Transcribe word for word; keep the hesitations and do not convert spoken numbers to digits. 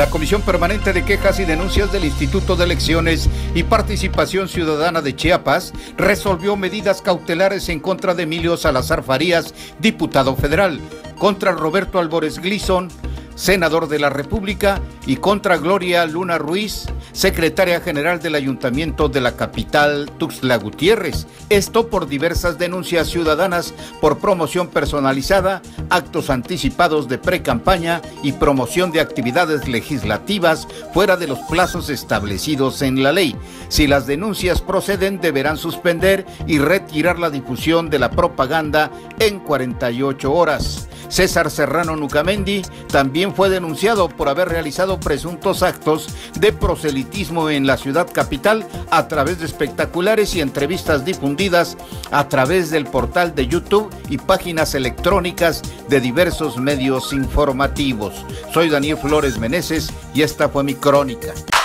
La Comisión Permanente de Quejas y Denuncias del Instituto de Elecciones y Participación Ciudadana de Chiapas resolvió medidas cautelares en contra de Emilio Salazar Farías, diputado federal, contra Roberto Albores Gleason, senador de la República, y contra Gloria Luna Ruiz, secretaria general del Ayuntamiento de la capital, Tuxtla Gutiérrez. Esto por diversas denuncias ciudadanas por promoción personalizada, actos anticipados de pre-campaña y promoción de actividades legislativas fuera de los plazos establecidos en la ley. Si las denuncias proceden, deberán suspender y retirar la difusión de la propaganda en cuarenta y ocho horas. César Serrano Nucamendi también fue denunciado por haber realizado presuntos actos de proselitismo en la ciudad capital a través de espectaculares y entrevistas difundidas a través del portal de YouTube y páginas electrónicas de diversos medios informativos. Soy Daniel Flores Meneses y esta fue mi crónica.